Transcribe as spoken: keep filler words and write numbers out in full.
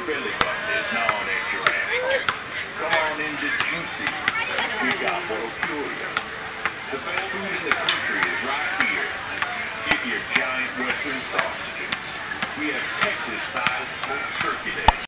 belly button is gnawing at your asshole. Come on into Juicy. We got what'll cure you. The best food in the country is right here. Get your giant western sausages. We have Texas-sized smoked turkey legs.